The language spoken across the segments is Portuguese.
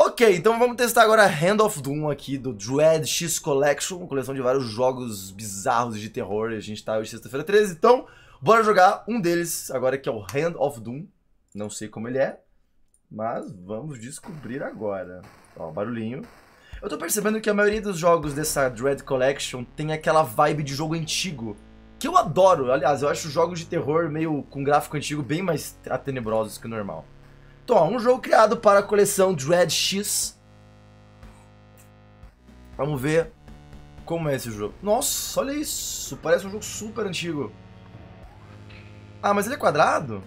Ok, então vamos testar agora Hand of Doom aqui do Dread X Collection, uma coleção de vários jogos bizarros de terror. A gente tá hoje sexta-feira 13, então bora jogar um deles agora, que é o Hand of Doom. Não sei como ele é, mas vamos descobrir agora. Ó, barulhinho. Eu tô percebendo que a maioria dos jogos dessa Dread Collection tem aquela vibe de jogo antigo, que eu adoro. Aliás, eu acho jogos de terror meio com gráfico antigo bem mais tenebrosos que o normal. Então, ó, um jogo criado para a coleção Dread X. Vamos ver como é esse jogo. Nossa, olha isso. Parece um jogo super antigo. Ah, mas ele é quadrado?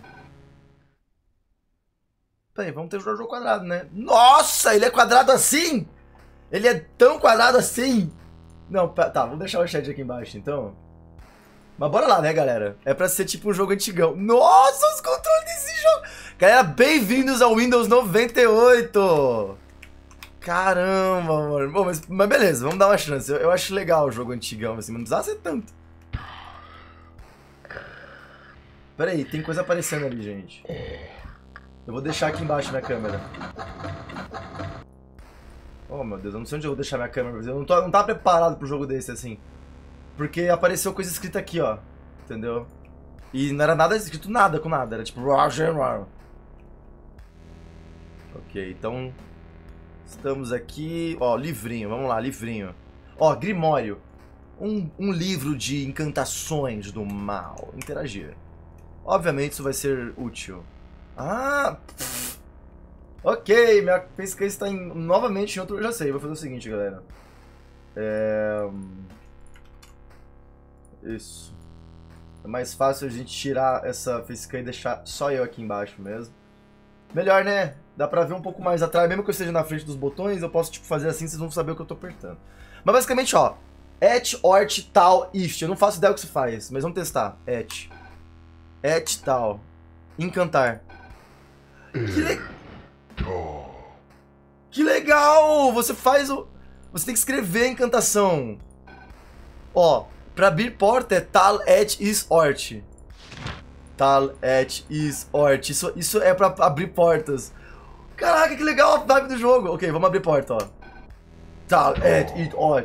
Peraí, vamos ter que jogar o jogo quadrado, né? Nossa, ele é quadrado assim? Ele é tão quadrado assim? Não, tá, vamos deixar o chat aqui embaixo, então. Mas bora lá, né, galera? É pra ser tipo um jogo antigão. Nossa, os controles desse jogo! Galera, bem-vindos ao Windows 98! Caramba, mano. Bom, mas beleza, vamos dar uma chance. Eu acho legal o jogo antigão, assim, mas não precisava ser tanto. Pera aí, tem coisa aparecendo ali, gente. Eu vou deixar aqui embaixo minha câmera. Oh, meu Deus, eu não sei onde eu vou deixar minha câmera. Eu não tava preparado pro jogo desse, assim. Porque apareceu coisa escrita aqui, ó. Entendeu? E não era nada escrito nada com nada. Era tipo... Ok, então... Estamos aqui... Ó, livrinho. Vamos lá, livrinho. Ó, Grimório. Um livro de encantações do mal. Interagir. Obviamente isso vai ser útil. Ah... Ok, minha pesquisa está novamente em outro... Eu já sei, vou fazer o seguinte, galera. Isso. É mais fácil a gente tirar essa facecam e deixar só eu aqui embaixo mesmo. Melhor, né? Dá pra ver um pouco mais atrás. Mesmo que eu esteja na frente dos botões, eu posso tipo fazer assim, vocês vão saber o que eu tô apertando. Mas basicamente, ó. Et, ort, tal, ift. Eu não faço ideia do que isso faz, mas vamos testar. Et. Et, tal. Encantar. Que legal! Você faz o... Você tem que escrever a encantação. Ó. Pra abrir porta é tal et is ort. Tal et is ort. Isso é pra abrir portas. Caraca, que legal a vibe do jogo. Ok, vamos abrir porta, ó. Tal et is ort.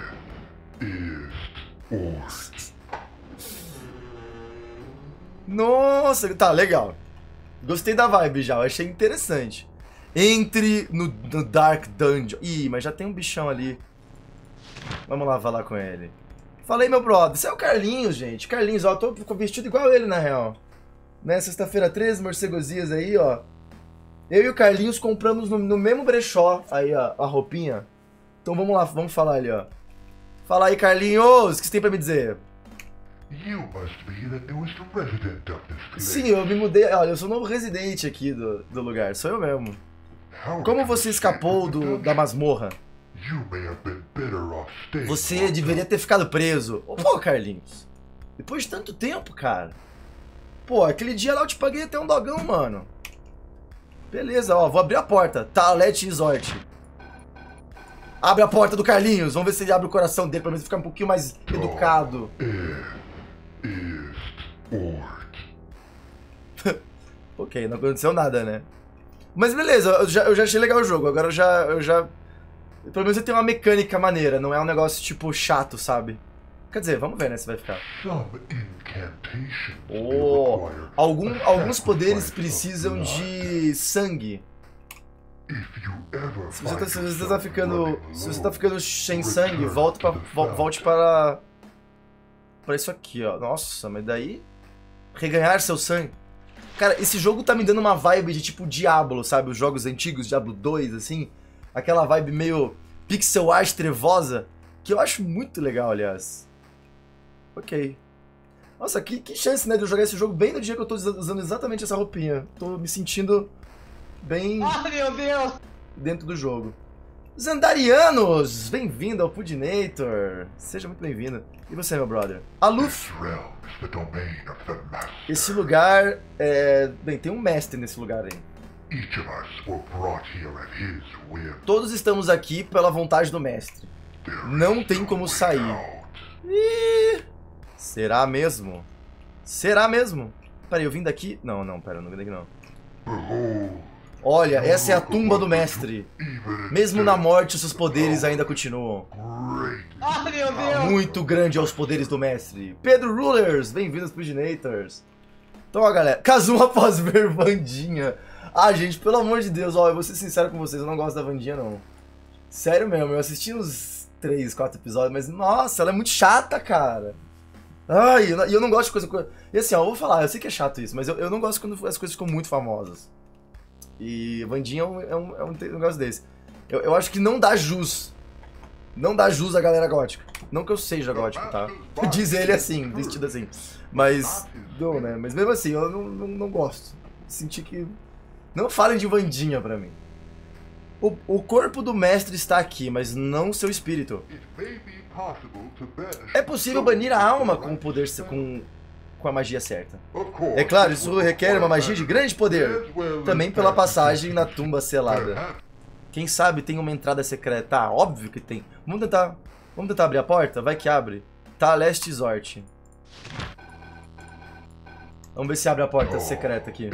Nossa, tá, legal. Gostei da vibe já, eu achei interessante. Entre no Dark Dungeon. Ih, mas já tem um bichão ali. Vamos lá falar com ele. Falei, meu brother. Esse é o Carlinhos, gente. Carlinhos, ó, eu tô vestido igual ele, na real. Né, sexta-feira 13, morcegosias aí, ó. Eu e o Carlinhos compramos no mesmo brechó aí, ó, a roupinha. Então vamos lá, vamos falar ali, ó. Fala aí, Carlinhos, o que você tem pra me dizer? Sim, eu me mudei. Olha, eu sou o novo residente aqui do lugar. Sou eu mesmo. Como você escapou da masmorra? Você deveria ter ficado preso. Pô, Carlinhos. Depois de tanto tempo, cara. Pô, aquele dia lá eu te paguei até um dogão, mano. Beleza, ó, vou abrir a porta. Talet Resort. Abre a porta do Carlinhos. Vamos ver se ele abre o coração dele, pra ele ficar um pouquinho mais educado. Ok, não aconteceu nada, né? Mas beleza, eu já achei legal o jogo. Agora eu já... Pelo menos ele tem uma mecânica maneira, não é um negócio tipo chato, sabe? Quer dizer, vamos ver, né, se vai ficar. Oh, alguns poderes precisam de sangue. Se você tá ficando sem sangue, volte para isso aqui, ó. Nossa, mas daí reganhar seu sangue. Cara, esse jogo tá me dando uma vibe de tipo Diablo, sabe? Os jogos antigos, Diablo 2, assim. Aquela vibe meio pixel art trevosa, que eu acho muito legal, aliás. Ok. Nossa, que chance, né, de eu jogar esse jogo bem no dia que eu tô usando exatamente essa roupinha. Tô me sentindo bem... Ah, meu Deus! Dentro do jogo. Zandarianos! Bem-vindo ao Pudinator. Seja muito bem-vindo. E você, meu brother? Aluf! Esse lugar é... Bem, tem um mestre nesse lugar aí. Todos estamos aqui pela vontade do mestre. Não tem como sair. Ih, será mesmo? Será mesmo? Peraí, eu vim daqui? Não, pera, eu não vim daqui não. Olha, essa é a tumba do mestre. Mesmo na morte, seus poderes ainda continuam. Ah, meu Deus! Muito grande aos poderes do mestre. Pedro Rulers, bem-vindos pro Ginators. Então, ó, galera, Kazuma após ver Vandinha. Ah, gente, pelo amor de Deus, ó, eu vou ser sincero com vocês, eu não gosto da Vandinha, não. Sério mesmo, eu assisti uns 3, 4 episódios, mas, nossa, ela é muito chata, cara. Ai, e eu não gosto de coisa... E assim, ó, eu vou falar, eu sei que é chato isso, mas eu não gosto quando as coisas ficam muito famosas. E Vandinha é um negócio desse. Eu acho que não dá jus. Não dá jus à galera gótica. Não que eu seja gótico, tá? Diz ele assim, vestido assim. Mas, não, né? Mas mesmo assim, eu não gosto. Senti que... Não falem de Vandinha pra mim. O corpo do mestre está aqui, mas não seu espírito. É possível banir a alma com o poder... com a magia certa. É claro, isso requer uma magia de grande poder. Também pela passagem na tumba selada. Quem sabe tem uma entrada secreta? Ah, óbvio que tem. Vamos tentar abrir a porta? Vai que abre. Tá, Last Resort. Vamos ver se abre a porta secreta aqui.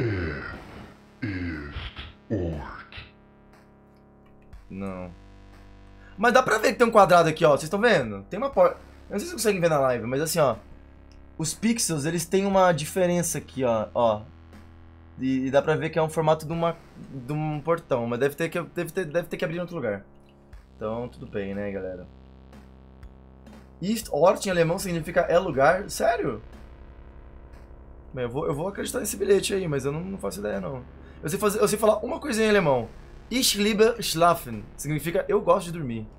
Não. Mas dá pra ver que tem um quadrado aqui, ó. Vocês estão vendo? Tem uma porta. Eu não sei se vocês conseguem ver na live, mas assim, ó. Os pixels, eles têm uma diferença aqui, ó. E dá pra ver que é um formato de um portão, mas deve ter que abrir em outro lugar. Então, tudo bem, né, galera? East Ort em alemão significa é lugar? Sério? Bem, eu vou acreditar nesse bilhete aí, mas eu não faço ideia, não. Eu sei falar uma coisinha em alemão. Ich liebe schlafen. Significa eu gosto de dormir.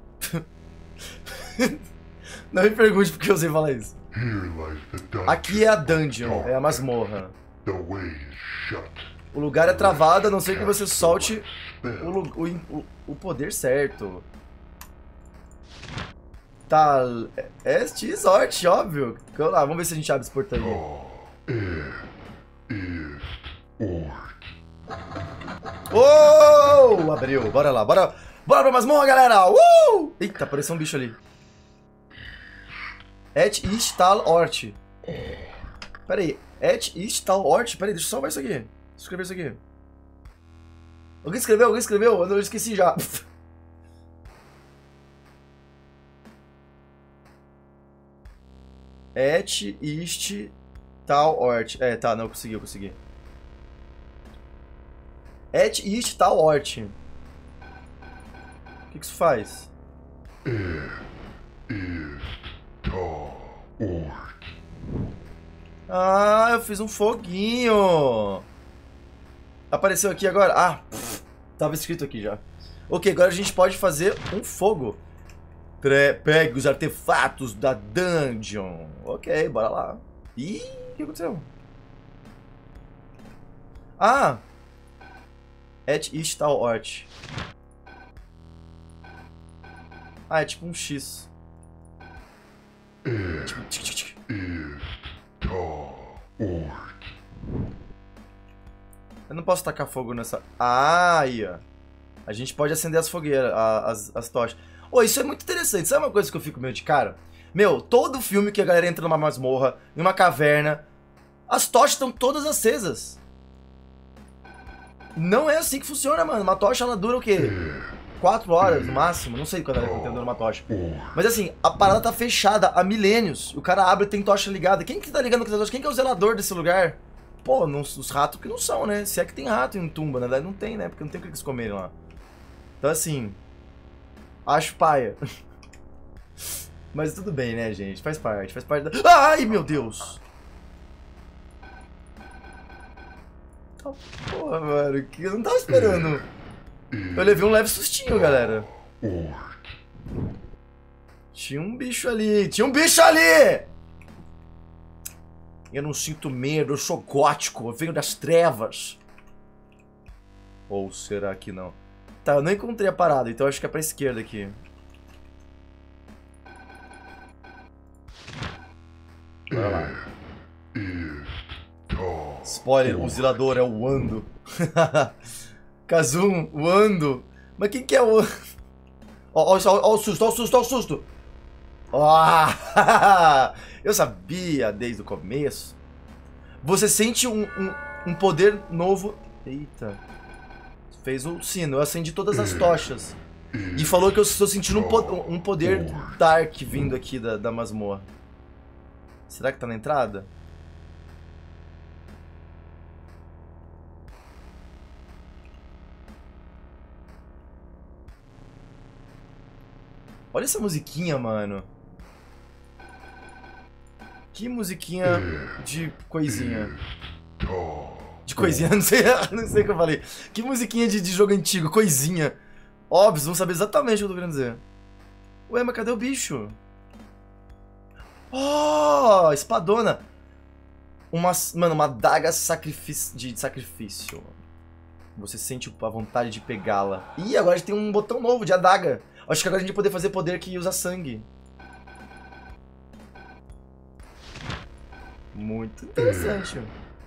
Não me pergunte por que eu sei falar isso. Aqui é a dungeon, é a masmorra. O lugar é travado, a não ser que você solte o poder certo. Tá, este resort, óbvio. Vamos lá, vamos ver se a gente abre esse portão aí. Oh, abriu, bora lá, bora pra masmorra, galera. Eita, apareceu um bicho ali. Et Istal Ort. Pera aí, Et Istal Ort? Pera aí, deixa eu salvar isso aqui. Deixa eu escrever isso aqui. Alguém escreveu? Eu esqueci já. Et Istal Ort. É, tá, não, eu consegui. Et Istal Ort. O que isso faz? Ah, eu fiz um foguinho. Apareceu aqui agora. Ah, tava escrito aqui já. Ok, agora a gente pode fazer um fogo. Pegue os artefatos da dungeon. Ok, bora lá. Ih, o que aconteceu? Ah, Et Istal Ort. Ah, é tipo um X. Tipo... Eu não posso tacar fogo nessa... Ah, aí, ó. A gente pode acender as fogueiras, as tochas. Oh, isso é muito interessante. Sabe uma coisa que eu fico meio de cara? Meu, todo filme que a galera entra numa masmorra, em uma caverna, as tochas estão todas acesas. Não é assim que funciona, mano. Uma tocha, ela dura o quê? 4 horas no máximo, não sei quando ela tá dando uma tocha. Mas assim, a parada tá fechada há milênios. O cara abre e tem tocha ligada. Quem que tá ligando com essa tocha? Quem que é o zelador desse lugar? Pô, os ratos que não são, né? Se é que tem rato em tumba, na verdade não tem, né? Porque não tem o que eles comerem lá. Então assim, acho paia. Mas tudo bem, né, gente? Faz parte da... Ai, meu Deus! Porra, mano, que eu não tava esperando. Eu levei um leve sustinho, galera. Tinha um bicho ali. Eu não sinto medo, eu sou gótico, eu venho das trevas. Ou será que não? Tá, eu não encontrei a parada, então acho que é pra esquerda aqui. Bora lá. Spoiler, o zelador é o Wando. Kazum, Wando. Mas quem que é o... Ó o susto. Eu sabia desde o começo. Você sente um poder novo... Eita. fez o sino. Eu acendi todas as tochas. E falou que eu estou sentindo um poder Dark vindo aqui da masmorra. Será que tá na entrada? Olha essa musiquinha, mano. Que musiquinha de coisinha. De coisinha, não sei o que eu falei. Que musiquinha de jogo antigo, coisinha. Óbvio, vão saber exatamente o que eu tô querendo dizer. Ué, mas cadê o bicho? Oh, espadona. Mano, uma adaga de sacrifício. Você sente a vontade de pegá-la. Ih, agora a gente tem um botão novo de adaga. Acho que agora a gente vai poder fazer poder que usa sangue. Muito interessante.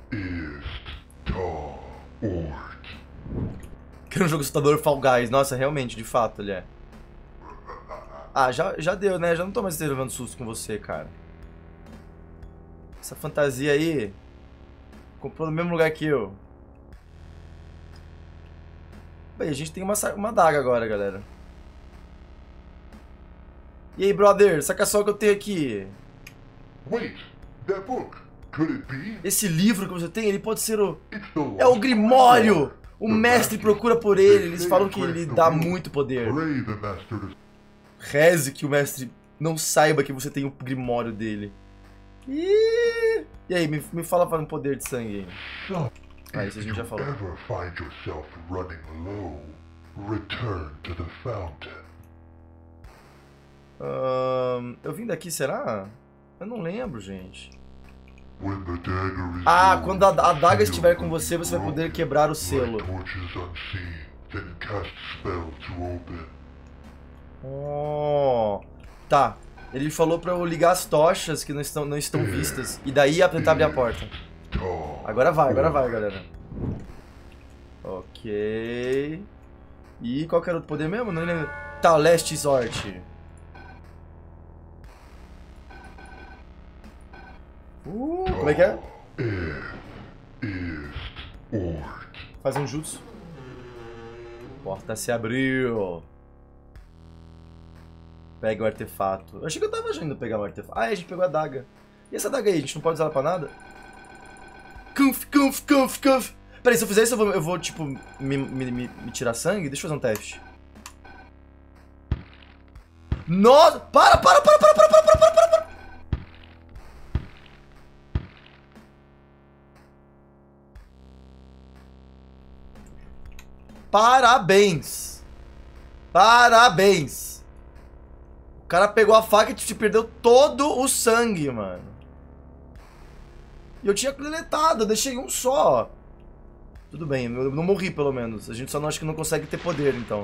Quero um jogo assustador Fall Guys. Nossa, realmente, de fato, ele é. Ah, já deu, né? Já não tô mais levando susto com você, cara. Essa fantasia aí comprou no mesmo lugar que eu. Bem, a gente tem uma adaga agora, galera. E aí, brother? Saca só o que eu tenho aqui. Wait, that book. Could it be? Esse livro que você tem, ele pode ser o... É o Grimório! O mestre procura por ele. Eles falam que ele dá muito poder. Pray the master to... Reze que o mestre não saiba que você tem o Grimório dele. E aí, me fala para um poder de sangue aí. Ah, isso a gente já falou. If you ever find yourself running low, return to the fountain. Eu vim daqui, será? Eu não lembro, gente. When the dagger is Ah, yours, quando a adaga seal estiver com the você, você vai poder rope, quebrar o light selo. torches unseen, then cast spell to open. Oh, tá. Ele falou pra eu ligar as tochas que não estão vistas. E daí tentar abrir a porta. Agora vai, galera. Ok. E qual que era o poder mesmo? Não lembro. Tá, Last Resort. Como é que é? Faz um jutsu. Porta se abriu. Pega o artefato. Eu achei que eu tava indo pegar o artefato. Ah, a gente pegou a adaga. E essa adaga aí? A gente não pode usar ela pra nada? Cunf. Peraí, se eu fizer isso, eu vou tipo, me tirar sangue? Deixa eu fazer um teste. Nossa! Para! Parabéns! O cara pegou a faca e te perdeu todo o sangue, mano. E eu tinha deletado, eu deixei um só. Tudo bem, eu não morri pelo menos. A gente só não acha que não consegue ter poder, então.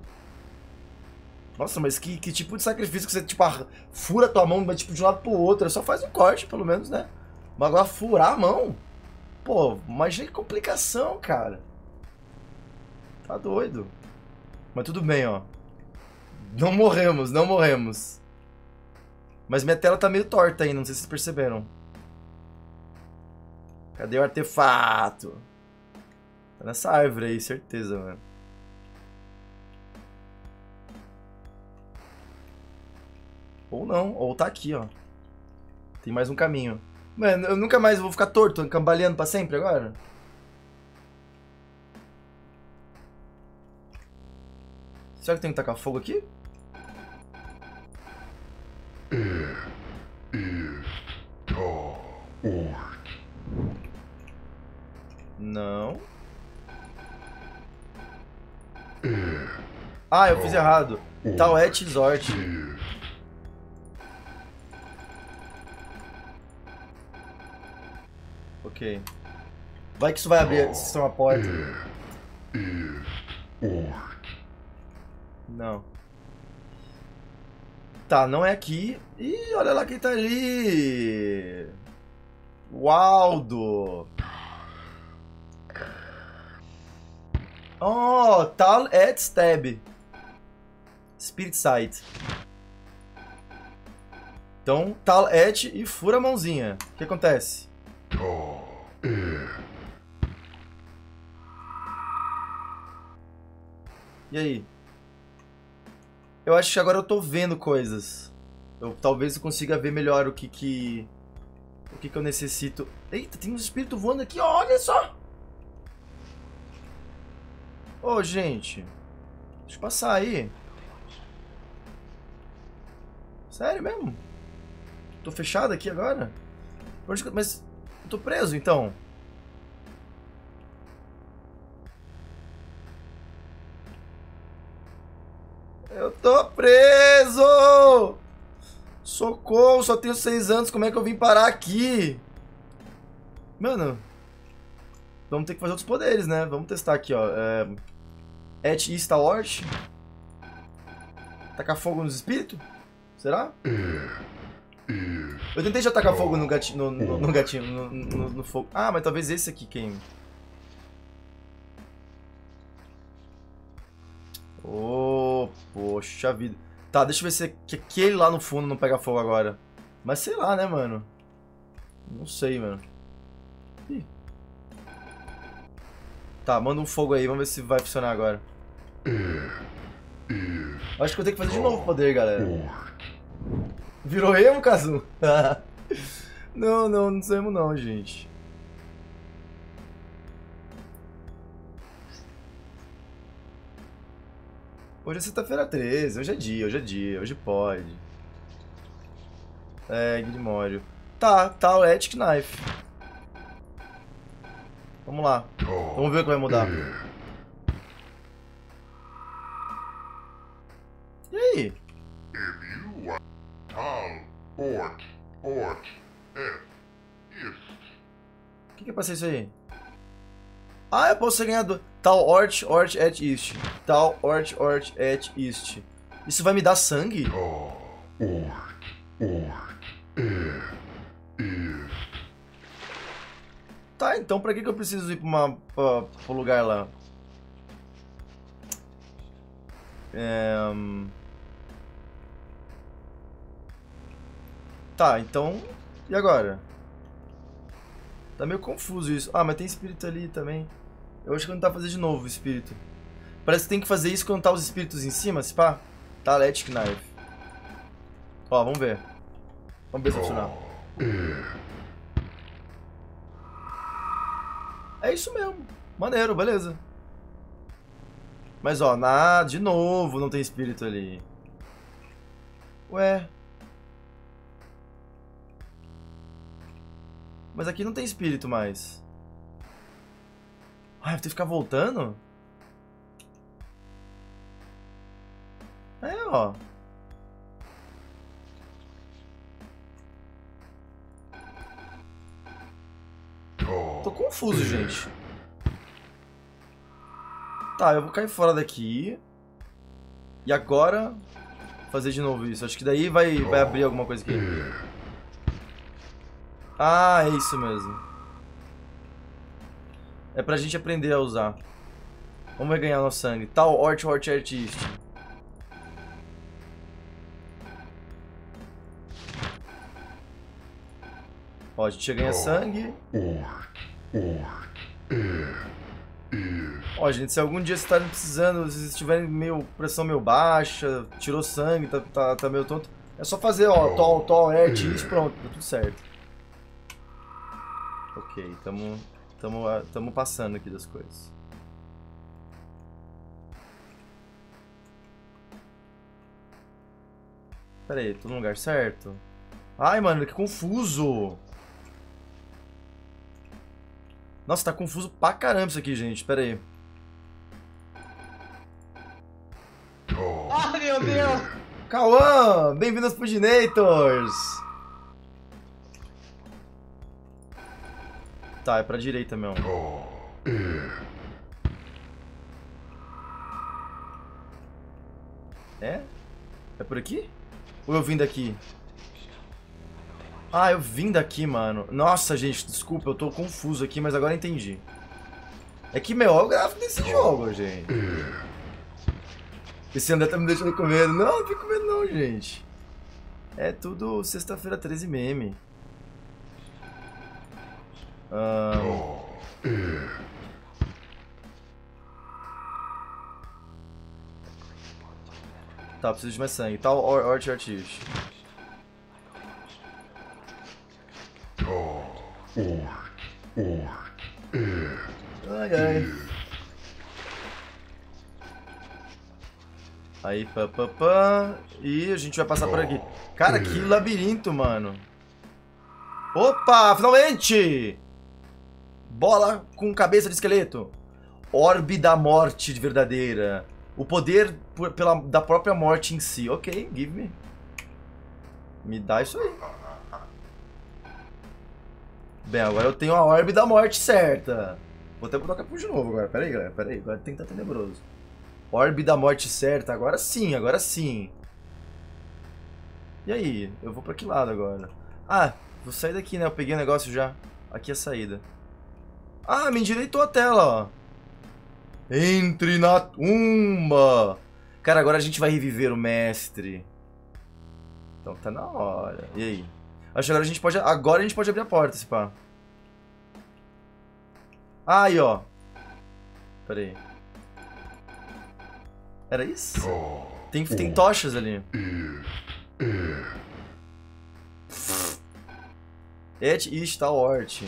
Nossa, mas que tipo de sacrifício que você, tipo, fura tua mão, tipo, de um lado pro outro. Só faz um corte, pelo menos, né? Mas agora furar a mão? Pô, imagina que complicação, cara. Tá doido. Mas tudo bem, ó. Não morremos. Mas minha tela tá meio torta ainda, não sei se vocês perceberam. Cadê o artefato? Tá nessa árvore aí, certeza, mano. Ou não, ou tá aqui, ó. Tem mais um caminho. Mano, eu nunca mais vou ficar torto, cambaleando pra sempre agora? Será que tem que tacar fogo aqui? Não. Ah, eu fiz errado. Tauet Resort. Ok. Vai que isso vai abrir uma porta. Não. Tá, não é aqui. Ih, olha lá quem tá ali. Waldo. Oh, Tal et Stab. Spirit Sight. Então, Tal et e fura a mãozinha. O que acontece? E aí? Eu acho que agora eu tô vendo coisas. Talvez eu consiga ver melhor o que eu necessito. Eita, tem um espírito voando aqui, olha só! Ô, gente. Deixa eu passar aí. Sério mesmo? Tô fechado aqui agora? Mas eu tô preso, então. Eu tô preso! Socorro, só tenho 6 anos, como é que eu vim parar aqui? Mano, vamos ter que fazer outros poderes, né? Vamos testar aqui, ó. Et Ista Ort. Tacar fogo nos espíritos? Será? Eu tentei já tacar fogo no gatinho, no gatinho, no fogo. Ah, mas talvez esse aqui queime. Oh, poxa vida. Tá, deixa eu ver se aquele lá no fundo não pega fogo agora. Mas sei lá, né, mano? Não sei, mano. Ih. Tá, manda um fogo aí, vamos ver se vai funcionar agora. Acho que eu tenho que fazer de novo o poder, galera. Virou emo, Kazu? Não sou emo não, gente. Hoje é sexta-feira 13, hoje é dia, hoje pode. Grimório. Tá, o Ethic Knife. Vamos lá. Vamos ver o que vai mudar. E aí? O que é pra ser isso aí? Ah, eu posso ganhar do Tal Ort et Ist. Tal Ort et Ist. Isso vai me dar sangue? Tá, então pra que eu preciso ir pro lugar lá? Tá, então... E agora? Tá meio confuso isso. Ah, mas tem espírito ali também. Eu acho que não dá pra fazer de novo o espírito. Parece que tem que fazer isso quando tá os espíritos em cima, se pá. Tá, Electric Knife. Ó, vamos ver. Vamos ver se funciona. É isso mesmo. Maneiro, beleza. Mas ó, de novo não tem espírito ali. Ué. Mas aqui não tem espírito mais. Ah, eu vou ter que ficar voltando? Ó. Tô confuso, gente. Tá, eu vou cair fora daqui. E agora... fazer de novo isso. Acho que daí vai abrir alguma coisa aqui. Ah, é isso mesmo. É pra gente aprender a usar. Vamos ganhar nosso sangue. Tal Ort et Ist. Ó, a gente já ganha sangue. Ó, gente, se algum dia vocês estarem precisando, se vocês tiverem pressão meio baixa, tirou sangue, tá meio tonto, é só fazer, ó, Tal et Ist, pronto, tá tudo certo. Ok, tamo passando aqui das coisas. Pera aí, tô no lugar certo? Ai, mano, que confuso! Nossa, tá confuso pra caramba isso aqui, gente. Pera aí. Ah, meu Deus! Cauã! Bem-vindo aos Pudinators! Tá, é pra direita mesmo. É? É por aqui? Ou eu vim daqui? Ah, eu vim daqui, mano. Nossa, gente, desculpa, eu tô confuso aqui, mas agora eu entendi. É que, meu, olha o gráfico desse jogo, gente. Esse André tá me deixando com medo. Não fico com medo não, gente. É tudo sexta-feira 13 meme. Tá, preciso de mais sangue. Tá, Orc. Ai, ai. Aí, pá. E a gente vai passar por aqui. Cara, que labirinto, mano. Opa, finalmente! Bola com cabeça de esqueleto. Orbe da morte verdadeira. O poder da própria morte em si. Ok, give me. Me dá isso aí. Bem, agora eu tenho a orbe da morte certa. Vou até botar o capuz de novo agora. Pera aí, galera. Pera aí. Agora tem que estar tenebroso. Orbe da morte certa. Agora sim, agora sim. E aí? Eu vou pra que lado agora? Ah, vou sair daqui, né? Eu peguei o negócio já. Aqui é a saída. Ah, me endireitou a tela, ó. Entre na tumba. Cara, agora a gente vai reviver o mestre. Então tá na hora. E aí? Acho que agora a gente pode abrir a porta, se pá. Aí, ó. Pera aí. Era isso? Tem tochas ali. Está Ort.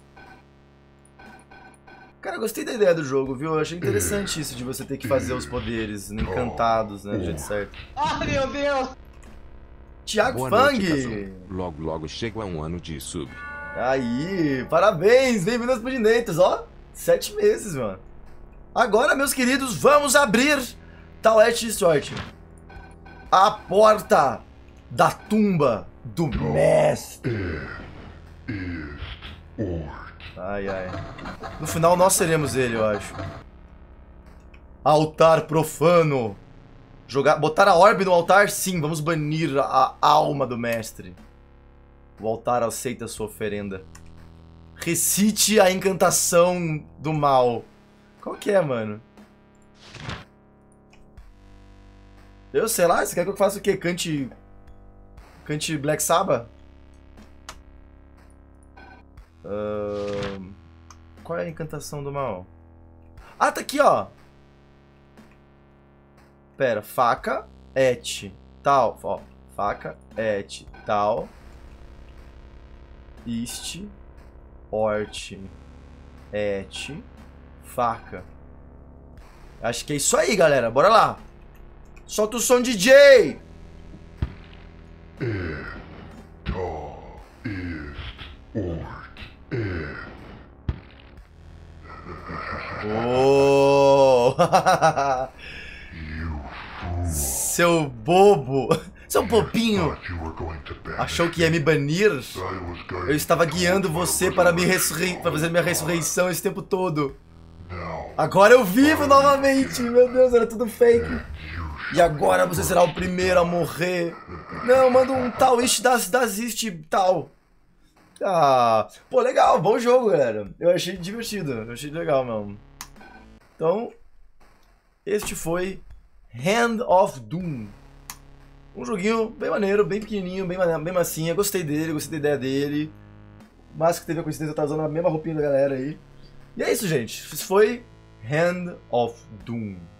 Cara, eu gostei da ideia do jogo, viu? Eu achei interessante isso de você ter que fazer os poderes encantados, né? Do jeito certo. Ai, meu Deus! Thiago Boa Fang! noite, logo, logo chega a 1 ano de sub. Aí, parabéns! Bem-vindos pro Dineitos, ó! 7 meses, mano. Agora, meus queridos, vamos abrir Talete Stort. A porta da tumba do mestre. Ai, ai. No final nós seremos ele, eu acho. Altar profano. Botar a orbe no altar? Sim, vamos banir a alma do mestre. O altar aceita sua oferenda. Recite a encantação do mal. Qual que é, mano? Eu sei lá, você quer que eu faça o quê? Cante Black Sabbath? Qual é a encantação do mal? Ah, tá aqui, ó. Pera, faca, tal, ó. Faca, tal. Ort, faca. Acho que é isso aí, galera. Bora lá. Solta o som, DJ! Oh! Seu bobo! Seu bobinho! Achou que ia me banir? Eu estava guiando você para fazer minha ressurreição esse tempo todo. Agora eu vivo novamente! Meu Deus, era tudo fake. E agora você será o primeiro a morrer. Não, manda um tal ish das ish tal. Ah, pô, legal, bom jogo, galera. Eu achei divertido, eu achei legal mesmo. Então, este foi Hand of Doom. Um joguinho bem maneiro, bem pequenininho, bem massinha. Gostei dele, gostei da ideia dele. Mas que teve a coincidência, eu tava usando a mesma roupinha da galera aí. E é isso, gente. Isso foi Hand of Doom.